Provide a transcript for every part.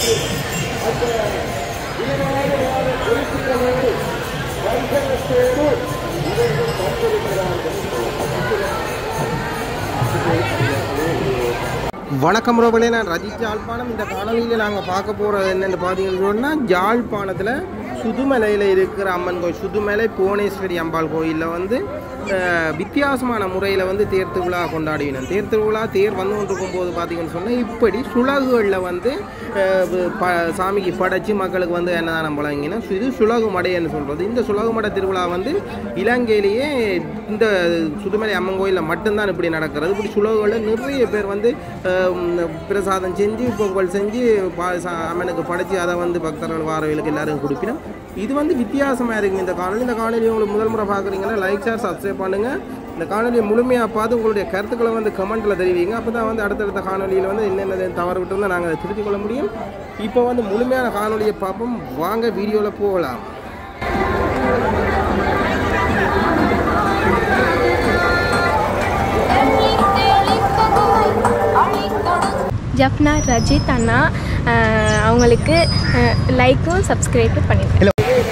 வணக்கம் ரோபலே, நான் ரஜித் யாழ்ப்பாணம். இந்த காணொலியில் நாங்கள் பார்க்க போகிறது என்னென்னு பார்த்தீங்கன்னு சொன்னால், யாழ்ப்பாணத்தில் சுதுமலையில் இருக்கிற அம்மன் கோயில், சுதுமலை புவனேஸ்வரி அம்பாள் கோயிலில் வந்து வித்தியாசமான முறையில் வந்து தேர் திருவிழா கொண்டாடினோம். தேர் திருவிழா தேர் வந்து கொண்டிருக்கும் போது பார்த்தீங்கன்னு சொன்னால், இப்படி சுலகுகளில் வந்து சாமிக்கு படைச்சி மக்களுக்கு வந்து என்னதானம் வழங்கினா இது சுலகு மடைன்னு சொல்கிறது. இந்த சுலகு மடை திருவிழா வந்து இலங்கையிலேயே இந்த சுதுமலை அம்மன் கோயிலில் மட்டும்தான் இப்படி நடக்கிறது. இப்படி சுலகுகளில் நிறைய பேர் வந்து பிரசாதம் செஞ்சு பொங்கல் செஞ்சு அம்மனுக்கு படைச்சி அதை வந்து பக்தர்கள் வாரவர்களுக்கு எல்லாருக்கும் கொடுப்பினோம். இது வந்து வித்தியாசமாக இருக்குது இந்த காணொலி. இந்த காணொலி உங்களுக்கு முதல் முறை பார்க்குறீங்கன்னா லைக் ஷேர் சப்ஸ்கிரைப் பண்ணுங்கள். இந்த காணொலியை முழுமையாக பார்த்து உங்களுடைய கருத்துக்களை வந்து கமெண்ட்டில் தெரிவிங்க. அப்போ தான் வந்து அடுத்தடுத்த காணொலியில் வந்து என்னென்ன தவறு விட்டுருந்தால் நாங்கள் அதை திருத்திக் கொள்ள முடியும். இப்போ வந்து முழுமையான காணொலியை பார்ப்போம். வாங்க வீடியோவில் போகலாம். ஜப்னா ரஜித் அண்ணா அவங்களுக்கு லைக்கும் சப்ஸ்கிரைபும் பண்ணிடுங்க.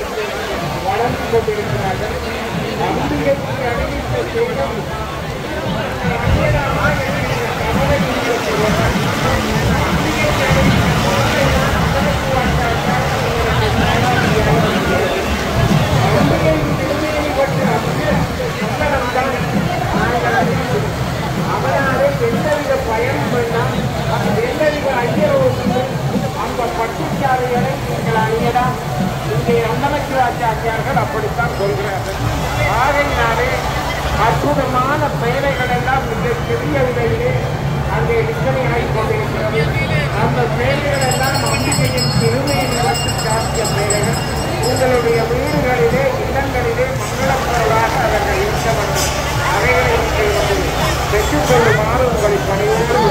ஆச்சாரியார்கள் அப்படித்தான் சொல்கிறார்கள். ஆகையினாலே அற்புதமான பெயரைகள் எல்லாம் மிக சிறிய விலையிலே அங்கே விற்பனை ஆகிக் கொண்டிருக்கிறது. அந்த பெயர்கள் எல்லாம் அம்பிகையின் பெருமையை நிலத்து காட்டிய பெயர்கள். உங்களுடைய வீடுகளிலே இல்லங்களிலே மங்களப்பொருளாக அவர்கள் இருக்க வேண்டும். அவைகளை பெற்றுக்கொள்ளுமாறு உங்களை பணியோடு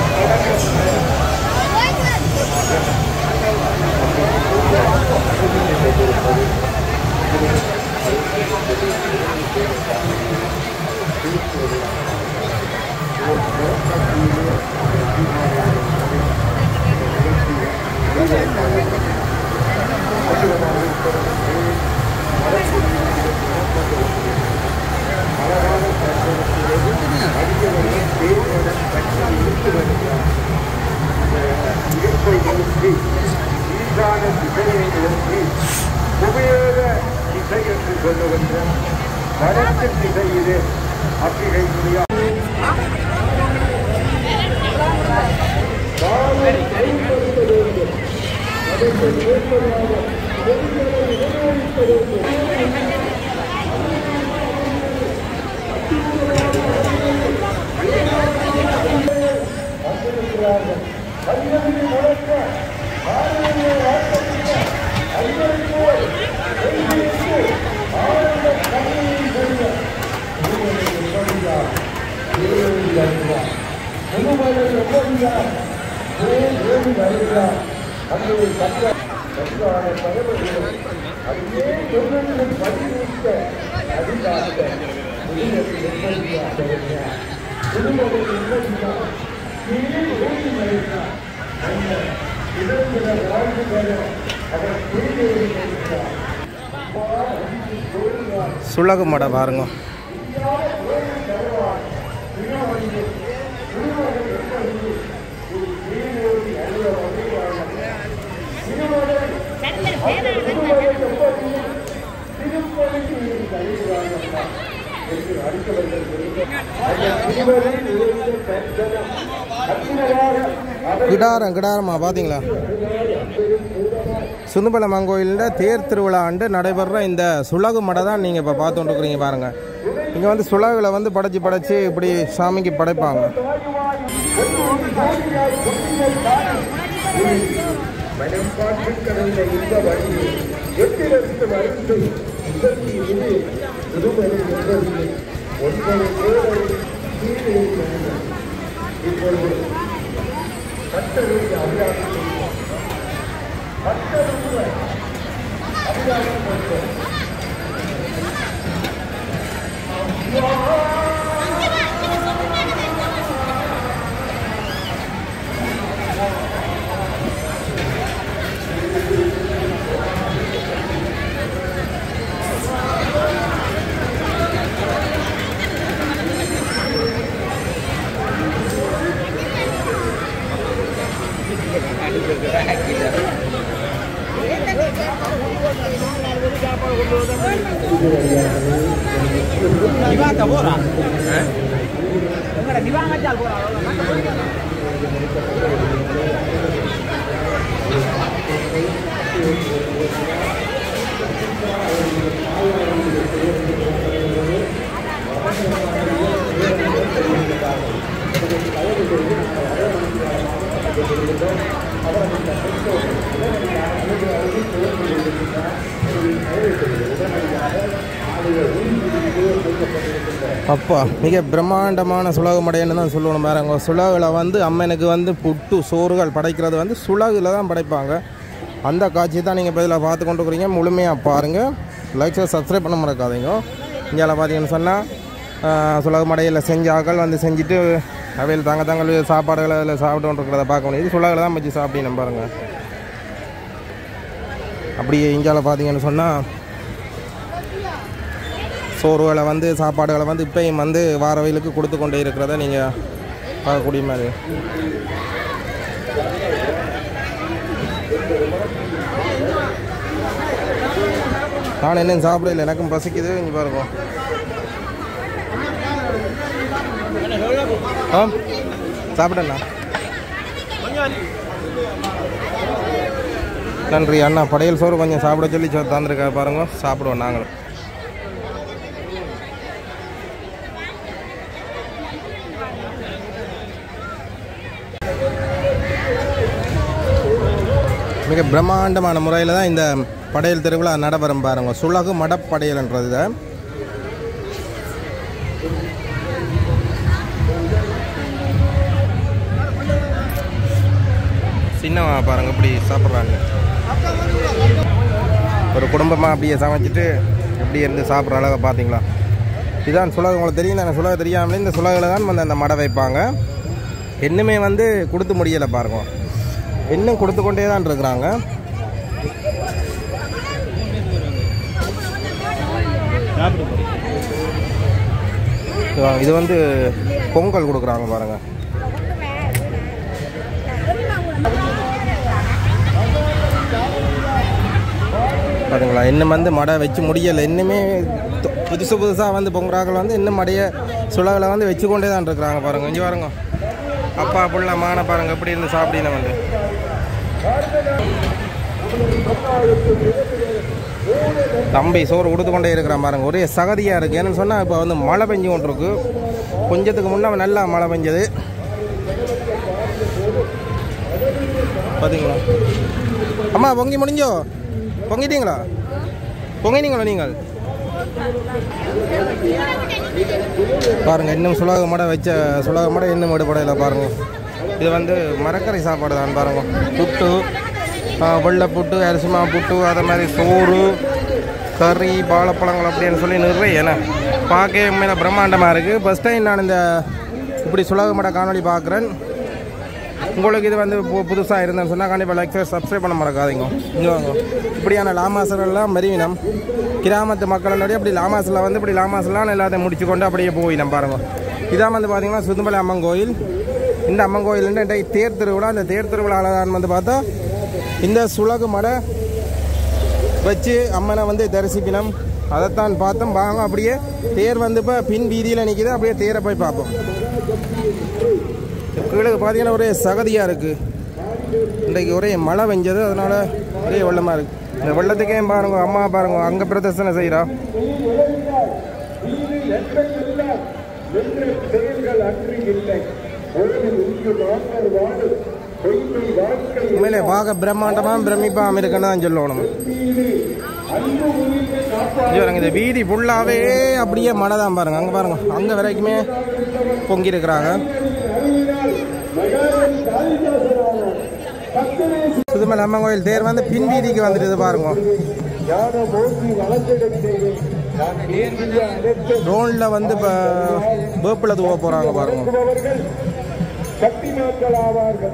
உபயோக திசை என்று சொல்லுகின்ற வடக்கு திசையிலே அப்பிகை முடியாது. சுலகு மடை பாருங்க. கிடாரமா பார்த்தீங்களா? சுதுமலை அம்மன் கோயிலில் தேர் திருவிழா ஆண்டு நடைபெற இந்த சுலகு மடை தான் நீங்கள் இப்போ பார்த்துட்டு இருக்கிறீங்க பாருங்கள். இங்கே வந்து சுலகுல வந்து படைச்சி இப்படி சாமிக்கு படைப்பாங்க. அப்பா மிக பிரம்மாண்டமான சுலகு மடைன்னு தான் சொல்லணும். பாருங்க, சுலகில் வந்து அம்மனுக்கு வந்து புட்டு சோறுகள் படைக்கிறது வந்து சுலகில் தான் படைப்பாங்க. அந்த காட்சி தான் நீங்கள் இப்போ இதில் பார்த்து கொண்டு இருக்கிறீங்க. முழுமையாக பாருங்கள். லைக் சப்ஸ்கிரைப் பண்ண மறக்காதீங்க. இங்கே பார்த்தீங்கன்னு சொன்னால் சுலகு மடையில் செஞ்ச ஆக்கள் வந்து செஞ்சுட்டு அவையில் தங்கள் சாப்பாடுகளை அதில் சாப்பிட்டு கொண்டிருக்கிறத பார்க்க முடியுது. சுலகில் தான் வச்சு சாப்பிட்டீங்க பாருங்கள். அப்படியே இந்தியாவில் பார்த்தீங்கன்னு சொன்னால் சோறுகளை வந்து சாப்பாடுகளை வந்து இப்போயும் வந்து வார வயலுக்கு கொடுத்து கொண்டே இருக்கிறத நீங்கள் பார்க்கக்கூடிய மாதிரி. நான் என்னன்னு சாப்பிடல, எனக்கும் பசிக்குது. இங்கே பாருங்க. சாப்பிடண்ணா. நன்றி அண்ணா. படையல் சோறு கொஞ்சம் சாப்பிட சொல்லி தந்துருக்கா பாருங்க. சாப்பிடுவோம் நாங்களும். மிக பிரம்மாண்டமான முறையில் தான் இந்த படையல் திருவிழா நடைபெறும் பாருங்க. சுலகு மடப்படையல்ன்றது சின்னவா பாருங்க இப்படி சாப்பிட்றாங்க. ஒரு குடும்பமாக அப்படியே சமைச்சிட்டு எப்படி இருந்து சாப்பிட்ற அளவை பார்த்தீங்களா? இதுதான் சுலகு. உங்களுக்கு தெரியும், நான் சுலகு தெரியாமலே இந்த சுலகில் தான் வந்து அந்த மடை வைப்பாங்க. இன்னுமே வந்து கொடுத்து முடியலை பாருங்க. இன்னும் கொடுத்து கொண்டே தான் இருக்கிறாங்க. இது வந்து பொங்கல் கொடுக்குறாங்க பாருங்க. பாருங்களா, இன்னும் வந்து மடை வச்சு முடியலை. இன்னுமே புதுசாக வந்து பொங்குறாக்கள் வந்து இன்னும் மடையை சுலகில் வந்து வச்சு கொண்டே தான் இருக்கிறாங்க பாருங்க. இங்கே பாருங்க, அப்பா புள்ள மான பாருங்க எப்படி இருந்து சாப்பிடணும் வந்து. தம்பி சோறு கொடுத்து கொண்டே இருக்கிறான் பாருங்க. ஒரே சகதியாக இருக்குது. ஏன்னு சொன்னால் இப்போ வந்து மழை பெஞ்சு கொண்டிருக்கு. கொஞ்சத்துக்கு முன்னே நல்லா மழை பெஞ்சது பார்த்தீங்களா? அம்மா பொங்கி முடிஞ்சோ? பொங்கிட்டீங்களா? பொங்கினீங்களா நீங்கள்? பாருங்கள், இன்னும் சுலக மடை வச்ச சுலக மடை இன்னும் எடுபடையில் பாருங்கள். இது வந்து மரக்கறி சாப்பாடு தான் பாருங்கள். புட்டு, வெள்ளை புட்டு, அரிசிமா புட்டு, அதை மாதிரி சோறு, கறி, வாழைப்பழங்கள் அப்படின்னு சொல்லி நிறைய ஏன்னா பார்க்க உண்மையில பிரம்மாண்டமாக இருக்குது. ஃபஸ்ட் டைம் நான் இந்த இப்படி சுலக மடை காணொலி பார்க்குறேன். உங்களுக்கு இது வந்து புதுசாக இருந்தேன்னு சொன்னால் கண்டிப்பாக லைக் சப்ஸ்கிரைப் பண்ண மறக்காதீங்க. இங்கே இப்படியான லாமாசரெல்லாம் மெரிவினம் கிராமத்து மக்களுடைய அப்படி லாமாசில் வந்து இப்படி லாமாசெல்லாம் எல்லாத்தையும் முடிச்சு கொண்டு அப்படியே போயிடும் பாருங்க. இதான் வந்து பார்த்தீங்கன்னா சுதுமலை அம்மன் கோயில். இந்த அம்மன் கோயில் தேர் திருவிழா. இந்த தேர் திருவிழாவில் தான் வந்து பார்த்தா இந்த சுலகு மடை வச்சு அம்மனை வந்து தரிசிக்கணும். அதைத்தான் பார்த்தோம். வாங்க அப்படியே தேர் வந்து இப்போ பின் வீதியில் நிற்கிது. அப்படியே தேரை போய் பார்ப்போம். கீழே பார்த்தீங்கன்னா ஒரே சகதியாக இருக்குது. இன்றைக்கு ஒரே மழை பெஞ்சது, அதனால் ஒரே வெள்ளமாக இருக்குது. இந்த வெள்ளத்துக்கே பாருங்க, அம்மா பாருங்க அங்கே பிரதர்சனை செய்கிறா. உண்மையிலே பார்க்க பிரம்மாண்டமாக பிரமிப்பாக இருக்குன்னு தான் சொல்லணும். இந்த வீதி ஃபுல்லாகவே அப்படியே மழை தான் பாருங்க. அங்கே பாருங்க, அங்கே வரைக்குமே பொங்கி இருக்கிறாங்க. சுதுமலை அம்மன் கோயில் தேர் வந்து பின் வீதிக்கு வந்துட்டு பாருங்க. ரோன்ல வந்து இப்போ வேப்பில தூவ போறாங்க பாருங்க.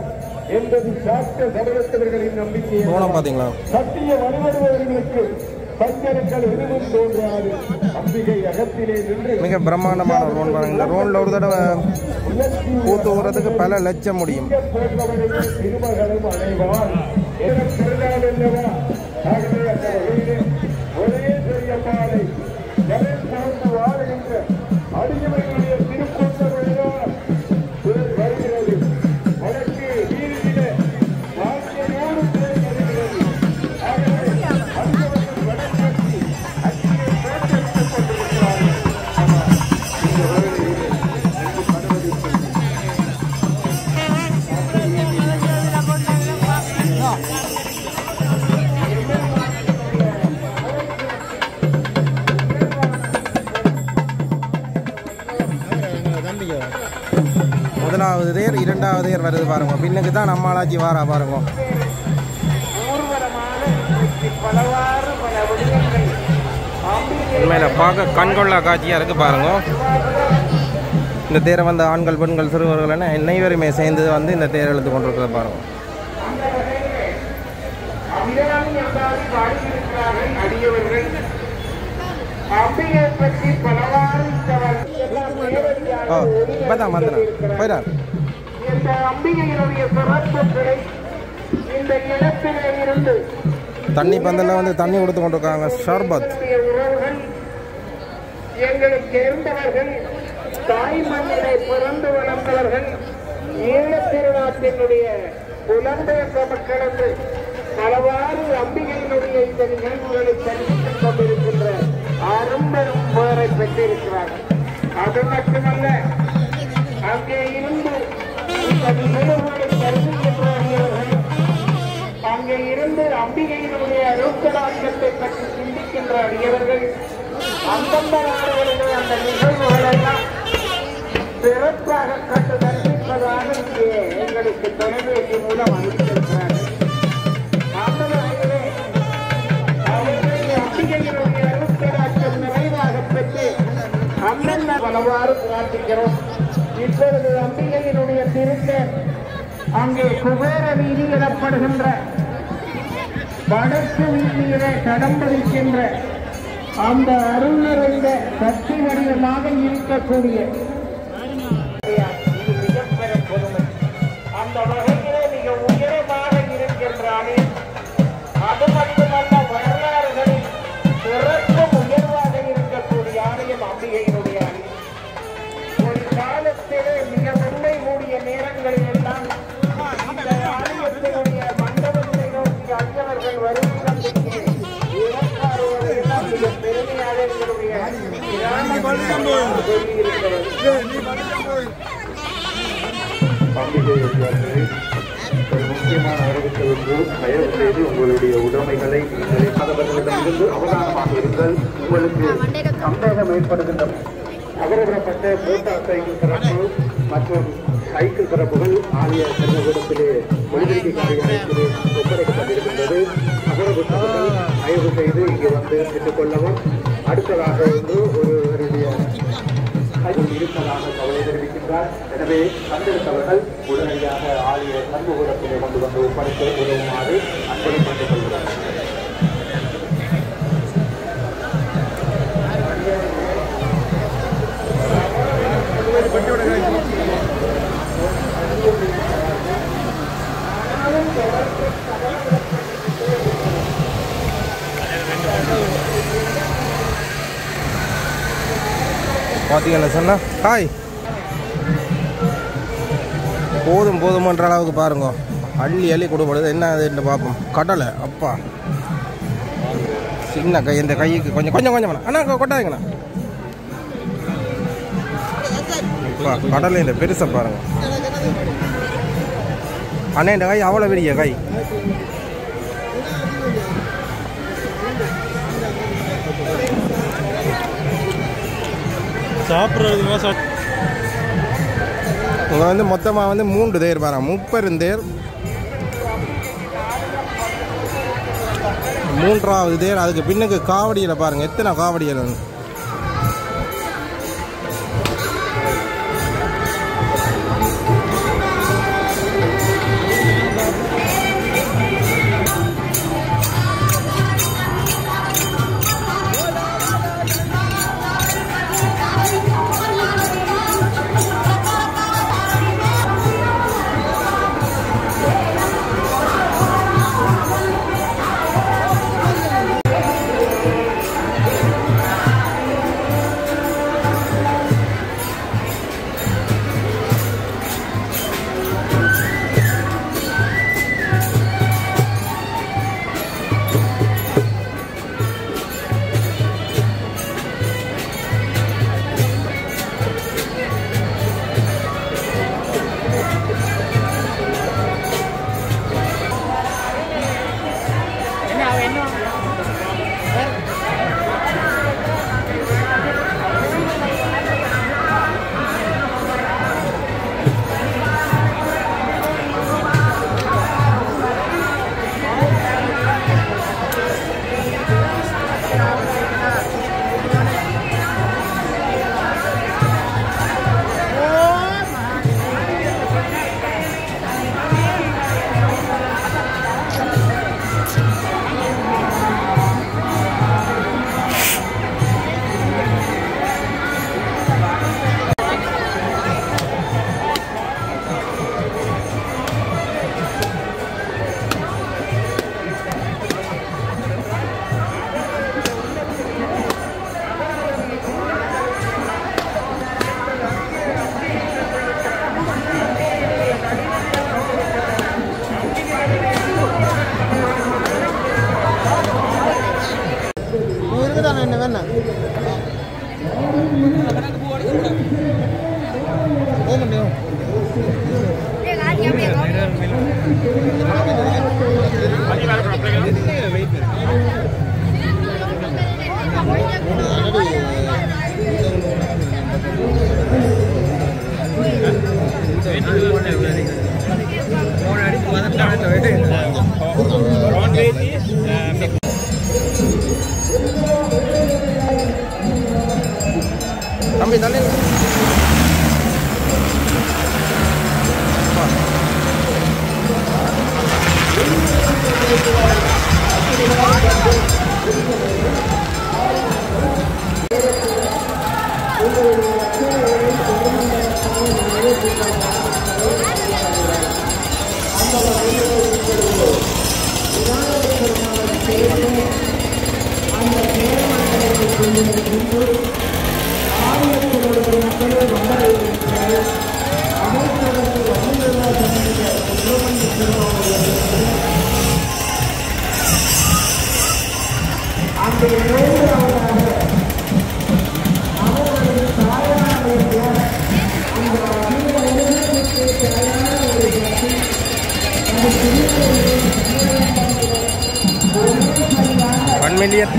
ரோனம் பாத்தீங்களா? பஞ்சனங்கள் எதுவும் தோன்றாது. அம்பிகை அகத்திலே நின்று மிக பிரம்மாண்டமான ரோன் பாருங்க. இந்த ரோன்ல ஒரு தடவை பூத்து ஊறதுக்கு பல லட்சம் முடியும். திருமகளும் அனைவார் அல்லவா. ஆகவே அந்த வகையிலே ஒரே பெரிய பாலை ஜலம் சார்ந்து வாழ்கின்ற அடியவர்களுடைய திருக்கூட்டங்களில் வருகிறது. வடக்கு வீதியிலே வாழ்க்கையோடு பேர் வருகிறது. ஆகவே அந்தவர்கள் வடக்கி அங்கே தோற்றெடுத்துக் கொண்டிருக்கிறார்கள். இந்த வேளையிலே முதலாவது தேர், இரண்டாவது தேர் வருது பாருங்க. பின்னுக்கு தான் நம்மளாச்சி வாரா பாருங்க. உண்மையில பார்க்க கண்கொள்ளா காட்சியா இருக்கு பாருங்க. இந்த தேரை வந்து ஆண்கள், பெண்கள், சிறுவர்கள் என அனைவருமே சேர்ந்து வந்து இந்த தேர் எழுத்து கொண்டிருக்கிறத பாருங்க. இப்பதான் வந்துடும் போயிடார். இந்த அம்பிகையினுடைய சிறப்புகளை இந்த இடத்திலே இருந்து தண்ணி பந்தல்ல வந்து தண்ணி கொடுத்து கொண்டிருக்காங்க. ஷர்பத் உறவுகள் எங்களுக்கு இருந்தவர்கள், தாய் மண்ணிலே பிறந்து வளர்ந்தவர்கள், ஈழத் திருநாட்டினுடைய புலம்பெயர்ந்த மக்கள் என்று பலவாறு அம்பிகையினுடைய இந்த நிகழ்வுகளை தெரிவித்துக் கொண்டிருக்கின்ற அரும்பெரும் பேரை பெற்றிருக்கிறார்கள். அது மட்டுமல்ல, அங்கே இருந்து இந்த நிகழ்வுகளை தெரிவிக்கின்ற அடியவர்கள், அங்கே இருந்து அம்பிகையினுடைய அருட்கடாட்சத்தை பற்றி சிந்திக்கின்ற அடியவர்கள் அந்தந்த நாடுகளிலே அந்த நிகழ்வுகளெல்லாம் சிறப்பாக கண்டு தரிசிப்பதாக இங்கே எங்களுக்கு தொலைபேசி மூலம் அறிவித்திருக்கிறார்கள். அந்த வகையிலே அவர்களுடைய அம்பிகையினுடைய அருட்கடாட்சம் நிறைவாக பெற்று அந்தந்த பலவாறு பிரார்த்திக்கிறோம். இப்பொழுது அம்பிகையினுடைய திருத்தேர் அங்கே குபேர வீதி எனப்படுகின்ற வடக்கு வீதியிலே கடம்படிக்கின்ற அந்த அருள் நிறைந்த சக்தி வடிவமாக இருக்கக்கூடிய இது மிகப்பெரும் பொறுமை. அந்த வகையிலே மிக உயரமாக இருக்கின்ற ஆலயம், அது மட்டுமல்ல வரலாறுகளில் சிறப்பும் உயர்வாக இருக்கக்கூடிய ஆலயம் அம்பிகையினுடைய ஆலயம். ஒரு காலத்திலே மிக உண்மை கூடிய நேரங்களில் எல்லாம் இந்த ஆலயத்தினுடைய மண்டபத்தை நோக்கி அஞ்சவர்கள் வருகை தந்திருக்கிறேன். இறக்காறுவதெல்லாம் மிக பெருமையாக எங்களுடைய ஒரு முக்கியமான அறிவித்தல் ஒன்று. தயவு செய்து உங்களுடைய உடைமைகளை அவர்களிடமிருந்து அவதானமாக இருங்கள். உங்களுக்கு சந்தேகம் ஏற்படுகின்ற அகரப்பட்ட மோட்டார் சைக்கிள் சிறப்பு மற்றும் சைக்கிள் சிறப்புகள் ஆகிய செல்லக்கூடத்திலே ஒளிபெருக்கி காரியாலயத்திலே ஒப்படைக்கப்பட்டிருக்கின்றது. அகரபுத்தகங்கள் தயவு செய்து இங்கே வந்து பெற்றுக்கொள்ளவும். அடுத்ததாக இன்று ஒருவருடைய கையில் இருப்பதாக கவலை தெரிவிக்கின்றார். எனவே தந்தெடுத்தவர்கள் உடனடியாக ஆலய சண்முகத்திலே கொண்டு வந்து ஒப்படைத்து உதவுமாறு அன்புடன் கேட்டுக் கொள்கிறார். பார்த்தீங்கன்னா சொன்னா ஹாய் போதும் போதுமன்ற அளவுக்கு பாருங்க. அள்ளி அள்ளி கொடுப்படுது. என்ன அதுன்னு பார்ப்போம். கடலை அப்பா சின்ன கை, இந்த கைக்கு கொஞ்சம் கொஞ்சம் கொஞ்சம் வேணாம் அண்ணா கொட்டாதீங்கண்ணா. அப்பா கடலை இந்த பெருசை பாருங்க அண்ணா. இந்த கை அவ்வளோ பெரிய கை. சாப்பிட்றது இங்கே வந்து மொத்தமாக வந்து 3 தேர் பாருங்க. 30 தேர். 3வது தேர். அதுக்கு பின்னுக்கு காவடியில் பாருங்க எத்தனை காவடியில் வந்து தானே என்ன வேணும் போக முடியும் தம்பி தண்ணி $1 million.